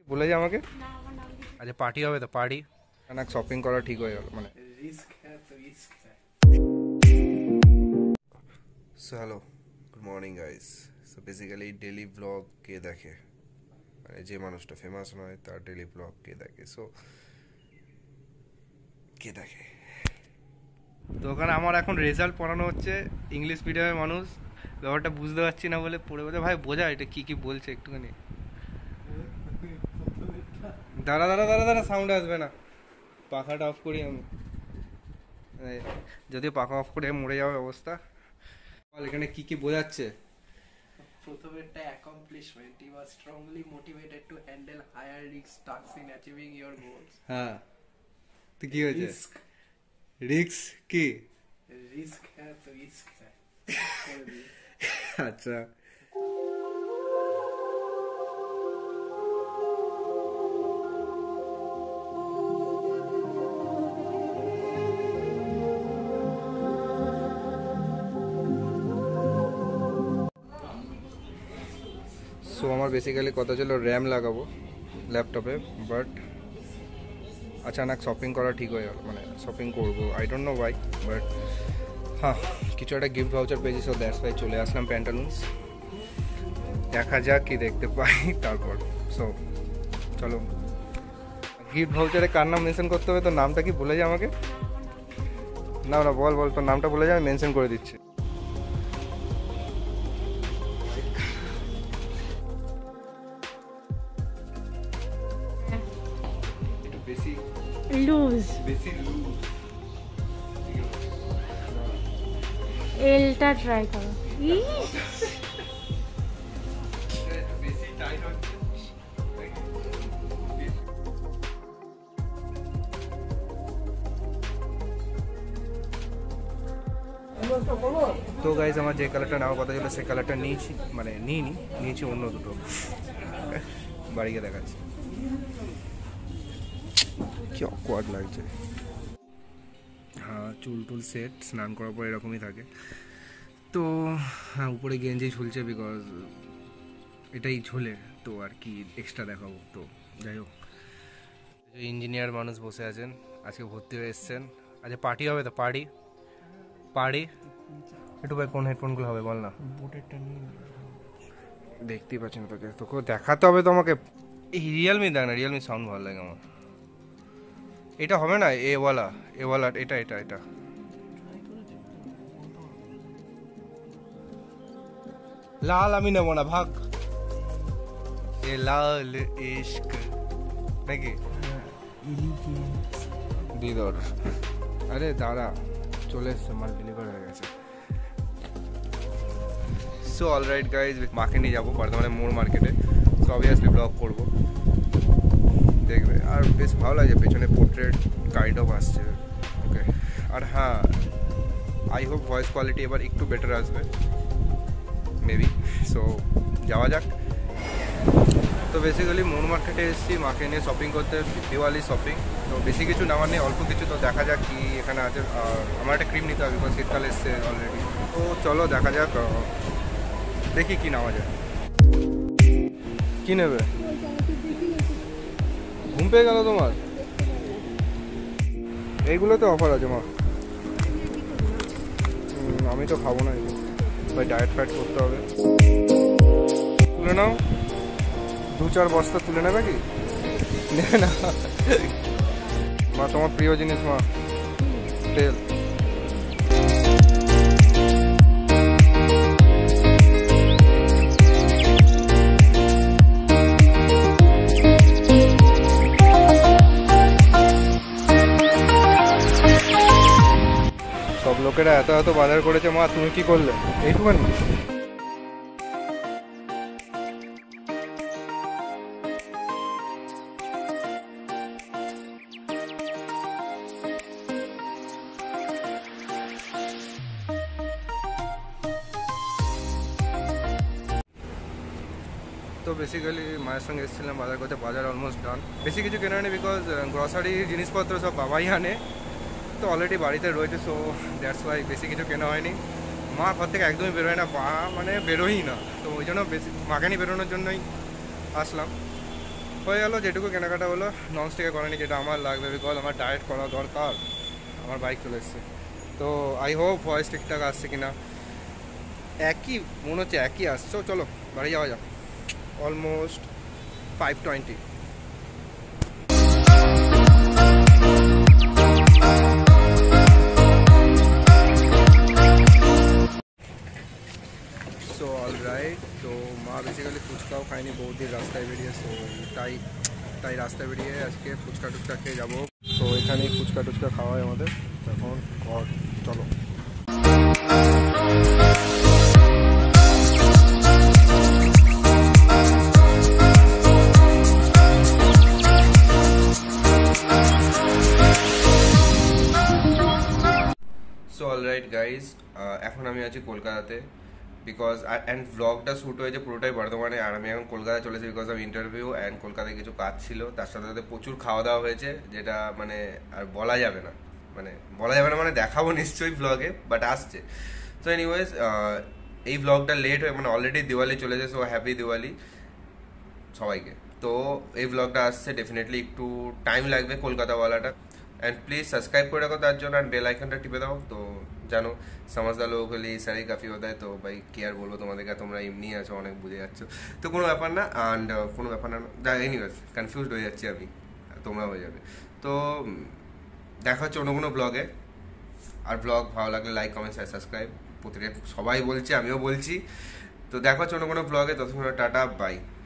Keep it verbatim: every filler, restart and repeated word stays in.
বলে যে আমাকে আচ্ছা পার্টি হবে তো পার্টি না শপিং করা ঠিক হয়ে গেল মানে রিস্ক হ্যাঁ তো রিস্ক হ্যাঁ so hello good morning guys so basically daily vlog কে দেখে মানে যে মানুষটা ফেমাস নয় তার ডেইলি ব্লগ কে দেখে সো কে দেখে তো ওখানে আমার এখন রেজাল্ট পড়ানো হচ্ছে ইংলিশ মিডিয়ামের মানুষ ব্যাপারটা বুঝতে পারছি না বলে পড়ে বলছে ভাই বোঝা এটা কী কী বলছে একটুখানি দাঁড়া দাঁড়া দাঁড়া দাঁড়া সাউন্ড আসবে না পাখাটা অফ করি আমি যদি পাখা অফ করে মরে যাওয়ার অবস্থা এখানে কি কি বোঝাচ্ছে প্রথমেরটা accomplishment you are strongly motivated to handle higher risk tasks in achieving your goals হ্যাঁ তো কি হয়েছে রিস্ক কি রিস্ক হ্যাঁ তো রিস্ক হ্যাঁ আচ্ছা সো আমার বেসিক্যালি কথা ছিল র্যাম লাগাবো ল্যাপটপে বাট আচানক শপিং করা ঠিক হয়ে গেল মানে শপিং করবো I don't know why but হ্যাঁ কিছু একটা গিফট ভাউচার পেয়েছি সো দ্যাটস ওয়াই চলে আসলাম প্যান্টালুন্স দেখা যাক কি দেখতে পাই তারপর সো চলো গিফট ভাউচারে কার নাম মেনশন করতে হবে তো নামটা কি বলে যায় আমাকে না না বল বল তোর নামটা বলে যায় মেনশন করে দিচ্ছি লুজ বেশি লুজ এলটা ট্রাই করো বেশি টাইট হচ্ছে তো গাইজ আমার যে কালারটা নেওয়ার কথা ছিল সেই কালারটা নিয়েছি মানে নিইনি নিয়েছি অন্য দুটো বাড়ি গিয়ে দেখাচ্ছি কি অকওয়ার্ড লাগছে হ্যাঁ চুল টুল সেট স্নান করার পর এরকমই থাকে তো হ্যাঁ উপরে গেঞ্জি ঝুলছে বিকজ এটাই ঝোলে তো আর কি এক্সট্রা দেখাবো তো যাই হোক ইঞ্জিনিয়ার মানুষ বসে আছেন আজকে ভর্তি হয়ে এসছেন আচ্ছা পার্টি হবে তো পার্টি পার্টি একটু ভাই কোন হেডফোনগুলো হবে বল না দেখতেই পাচ্ছি না তোকে তোকে দেখাতে হবে তো আমাকে এই রিয়েলমি দেখ না রিয়েলমি সাউন্ড ভালো লাগে আমার এটা হবে না এওয়ালা এওয়ালা এটা এটা এটা লাল আমি নেবো না ভাগ এ লাল ইশক নাকি দিদর আরে দাঁড়া চলে এসছে মাল ডেলিভার হয়ে গেছে সো অলরাইট গাইজ মাকে নিয়ে যাবো বর্ধমানে মোড় মার্কেটে সো অবভিয়াসলি ব্লগ করবো দেখবে আর বেশ ভালো লাগছে পেছনে পোর্ট্রেট কাইন্ড অফ আসছে ওকে আর হ্যাঁ আই হোপ ভয়েস কোয়ালিটি এবার একটু বেটার আসবে মেবি সো যাওয়া যাক তো বেসিক্যালি মোর মার্কেটে এসেছি মাকে নিয়ে শপিং করতে দিওয়ালি শপিং তো বেশি কিছু নেওয়ার নেই অল্প কিছু তো দেখা যাক কি এখানে আছে আর আমার একটা ক্রিম নিতে হবে বিকজ শীতকাল এসছে অলরেডি তো চলো দেখা যাক দেখি কি নেওয়া যায় কি নেবে ঘুম পেয়ে গেল তোমার এইগুলোতে অফার আছে মা আমি তো খাবো না এগুলো ভাই ডায়েট ফ্যাট করতে হবে তুলে নাও দু চার বস্তা তুলে নেবে কি নেবে না মা তোমার প্রিয় জিনিস মা তেল সব লোকেরা এত এত বাজার করেছে মা তুমি কি করলে এইটুখানি তো বেসিক্যালি মায়ের সঙ্গে এসেছিলাম বাজার করতে বাজার অলমোস্ট ডান বেশি কিছু কেনা নেই বিকজ গ্রসারি জিনিসপত্র সব বাবাই আনে তো অলরেডি বাড়িতে রয়েছে সো দ্যাটস ওয়াই বেশি কিছু কেনা হয়নি মা ঘর থেকে একদমই বেরোয় না মা মানে বেরোই না তো ওই জন্য বেশি মাকে নিয়ে বেরোনোর জন্যই আসলাম হয়ে গেল যেটুকু কেনাকাটা হলো। ননস্টিকে করেনি, যেটা আমার লাগবে, বিকজ আমার ডায়েট করা দরকার। আমার বাইক চলে এসছে, তো আই হোপ ভয়েস ঠিকঠাক আসছে কিনা। একই মনে হচ্ছে, একই আসছে। চলো বাড়ি যাওয়া যাক। Almost five twenty. So alright, তো মা বেসিক্যালি ফুচকাও খায়নি, বহুত দিন রাস্তায় বেরিয়ে, সো তাই তাই রাস্তায় বেরিয়ে আজকে ফুচকা টুচকা খেয়ে যাবো। তো এখানেই ফুচকা টুচকা খাওয়া হয় আমাদের এখন। ঘর চলো। সো অলরাইট গাইজ, এখন আমি আছি কলকাতাতে, বিকজ অ্যান্ড ব্লগটা শ্যুট হয়েছে পুরোটাই বর্ধমানে, আর আমি এখন কলকাতায় চলেছি বিকজ অফ ইন্টারভিউ অ্যান্ড কলকাতায় কিছু কাজ ছিল, তার সাথে সাথে প্রচুর খাওয়া দাওয়া হয়েছে, যেটা মানে আর বলা যাবে না, মানে বলা যাবে না মানে দেখাবো নিশ্চয়ই ব্লগে, বাট আসছে। সো এনিওয়েজ, এই ব্লগটা লেট হয়ে মানে অলরেডি দিওয়ালি চলেছে, সো হ্যাপি দিওয়ালি সবাইকে। তো এই ব্লগটা আসছে, ডেফিনেটলি একটু টাইম লাগবে কলকাতাওয়ালাটা। एंड प्लीज सब्सक्राइब করে রাখো তার জন্য, আর বেল আইকনটা টিপে দাও। তো জানো समझदार लोगों के लिए सारी काफ़ी होता है, तो भाई কি আর বলবো তোমাদেরকে, তোমরা এমনি আছো, অনেক বুঝে যাচ্ছ, তো কোনো ব্যাপার না। অ্যান্ড কোনো ব্যাপার না, এনিওয়েজ কনফিউজড হয়ে যাচ্ছি আমি, তোমরা হয়ে যাবে। তো দেখা হচ্ছে অন্য কোনো ব্লগে। আর ব্লগ ভালো লাগলে লাইক কমেন্ট শেয়ার সাবস্ক্রাইব, প্রতিটা সবাই বলছে, আমিও বলছি। তো দেখা হচ্ছে অন্য কোনো ব্লগে, ততক্ষণ টাটা বাই।